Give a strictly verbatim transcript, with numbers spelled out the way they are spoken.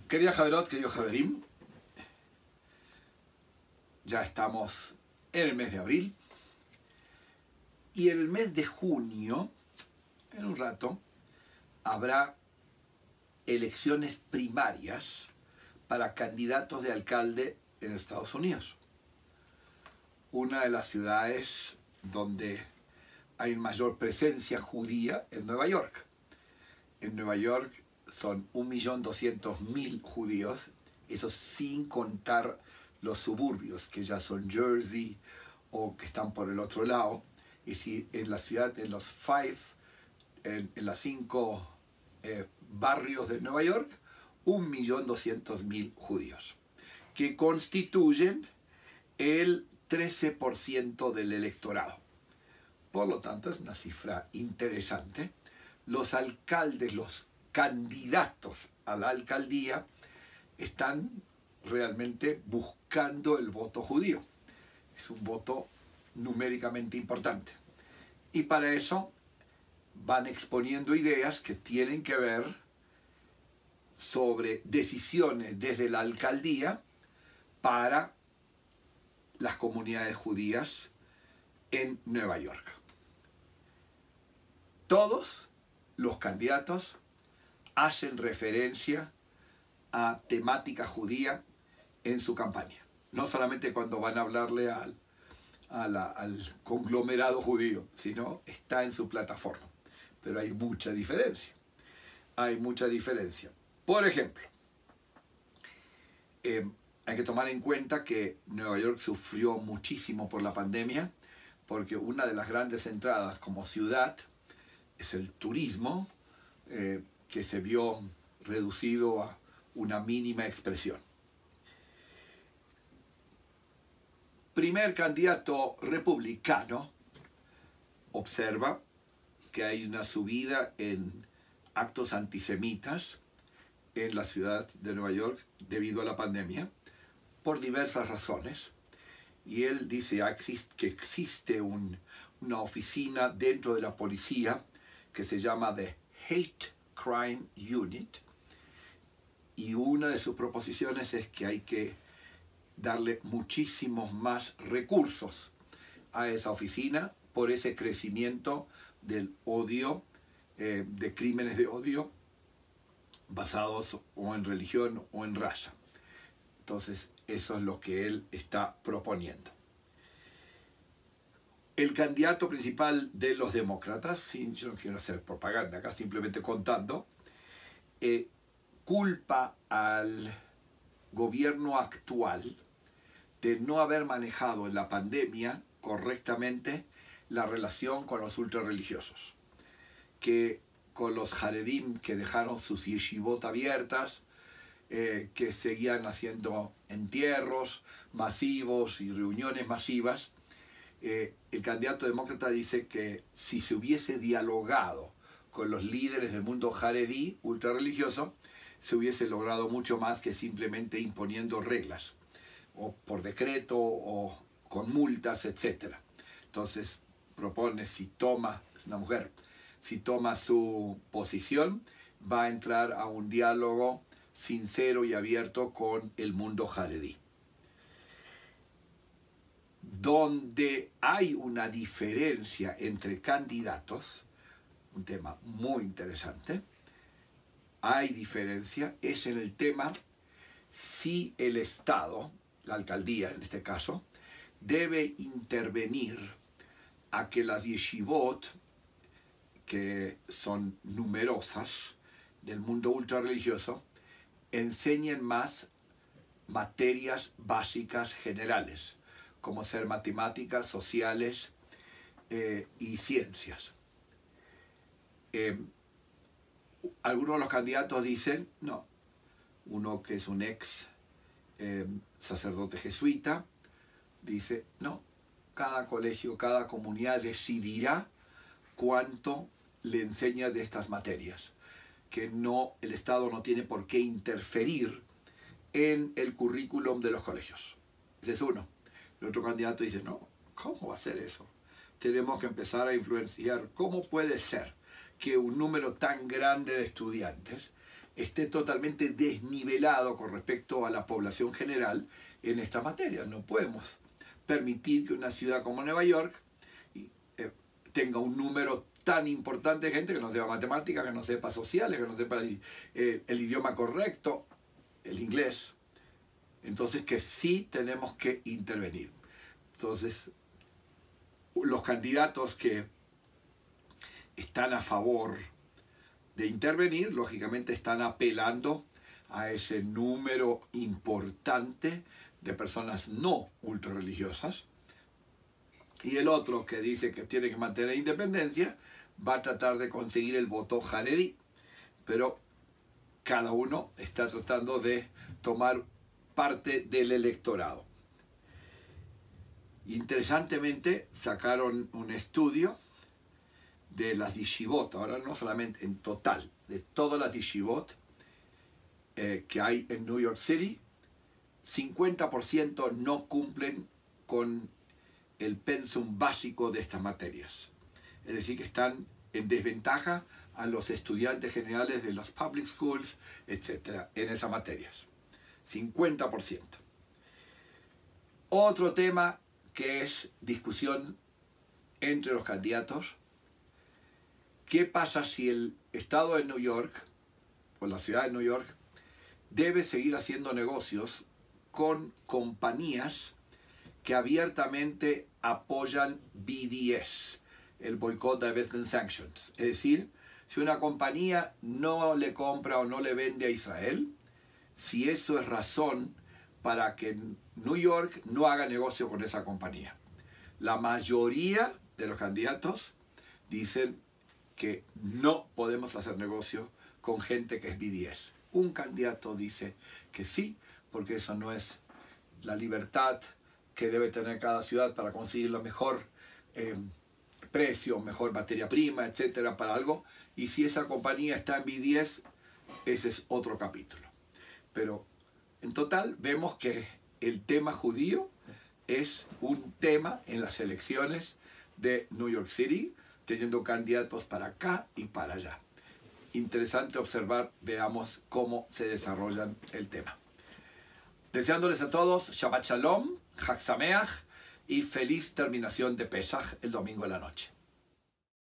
Querida Javerot, querido Javerim, ya estamos en el mes de abril y en el mes de junio, en un rato, habrá elecciones primarias para candidatos de alcalde en Estados Unidos. Una de las ciudades donde hay mayor presencia judía es Nueva York. En Nueva York son un millón doscientos mil judíos, eso sin contar los suburbios, que ya son Jersey o que están por el otro lado. Y si en la ciudad, en los five, en, en las cinco eh, barrios de Nueva York, un millón doscientos mil judíos, que constituyen el trece por ciento del electorado. Por lo tanto, es una cifra interesante. Los alcaldes, los candidatos a la alcaldía, están realmente buscando el voto judío. Es un voto numéricamente importante. Y para eso van exponiendo ideas que tienen que ver sobre decisiones desde la alcaldía para las comunidades judías en Nueva York. Todos los candidatos hacen referencia a temática judía en su campaña. No solamente cuando van a hablarle al, a la, al conglomerado judío, sino está en su plataforma. Pero hay mucha diferencia. Hay mucha diferencia. Por ejemplo, eh, hay que tomar en cuenta que Nueva York sufrió muchísimo por la pandemia, porque una de las grandes entradas como ciudad es el turismo, eh, que se vio reducido a una mínima expresión. Primer candidato republicano observa que hay una subida en actos antisemitas en la ciudad de Nueva York debido a la pandemia, por diversas razones. Y él dice que existe un, una oficina dentro de la policía que se llama The Hate Crime Unit, y una de sus proposiciones es que hay que darle muchísimos más recursos a esa oficina por ese crecimiento del odio, eh, de crímenes de odio basados o en religión o en raza. Entonces, eso es lo que él está proponiendo. El candidato principal de los demócratas, sin, yo no quiero hacer propaganda acá, simplemente contando, eh, culpa al gobierno actual de no haber manejado en la pandemia correctamente la relación con los ultrarreligiosos, que con los Haredim que dejaron sus yeshivot abiertas, eh, que seguían haciendo entierros masivos y reuniones masivas. Eh, el candidato demócrata dice que si se hubiese dialogado con los líderes del mundo Haredí, ultrarreligioso, se hubiese logrado mucho más que simplemente imponiendo reglas, o por decreto, o con multas, etcétera. Entonces propone, si toma, es una mujer, si toma su posición, va a entrar a un diálogo sincero y abierto con el mundo Haredí. Donde hay una diferencia entre candidatos, un tema muy interesante, hay diferencia, es en el tema si el Estado, la alcaldía en este caso, debe intervenir a que las yeshivot, que son numerosas del mundo ultrarreligioso, enseñen más materias básicas generales, como ser matemáticas, sociales eh, y ciencias. Eh, algunos de los candidatos dicen, no, uno que es un ex eh, sacerdote jesuita, dice, no, cada colegio, cada comunidad decidirá cuánto le enseña de estas materias, que no, el Estado no tiene por qué interferir en el currículum de los colegios. Ese es uno. El otro candidato dice, no, ¿cómo va a ser eso? Tenemos que empezar a influenciar. ¿Cómo puede ser que un número tan grande de estudiantes esté totalmente desnivelado con respecto a la población general en esta materia. No podemos permitir que una ciudad como Nueva York eh, tenga un número tan importante de gente que no sepa matemáticas, que no sepa sociales, que no sepa el, eh, el idioma correcto, el inglés. Entonces que sí tenemos que intervenir. Entonces, los candidatos que están a favor de intervenir, lógicamente están apelando a ese número importante de personas no ultrarreligiosas. Y el otro que dice que tiene que mantener independencia, va a tratar de conseguir el voto jaredí. Pero cada uno está tratando de tomar parte del electorado. Interesantemente, sacaron un estudio de las yeshivot, ahora no solamente en total, de todas las yeshivot eh, que hay en New York City, cincuenta por ciento no cumplen con el pensum básico de estas materias. Es decir, que están en desventaja a los estudiantes generales de los public schools, etcétera, en esas materias. cincuenta por ciento. Otro tema que es discusión entre los candidatos: ¿qué pasa si el estado de New York, o la ciudad de New York, debe seguir haciendo negocios con compañías que abiertamente apoyan B D S, el Boycott, Divestment, Sanctions? Es decir, si una compañía no le compra o no le vende a Israel, si eso es razón para que New York no haga negocio con esa compañía. La mayoría de los candidatos dicen que no podemos hacer negocio con gente que es B D S. Un candidato dice que sí, porque eso no es la libertad que debe tener cada ciudad para conseguir lo mejor eh, precio, mejor materia prima, etcétera, para algo. Y si esa compañía está en B D S, ese es otro capítulo. Pero en total vemos que el tema judío es un tema en las elecciones de New York City, teniendo candidatos para acá y para allá. Interesante observar, veamos cómo se desarrollan el tema. Deseándoles a todos Shabbat Shalom, Chag Sameach y feliz terminación de Pesach el domingo de la noche.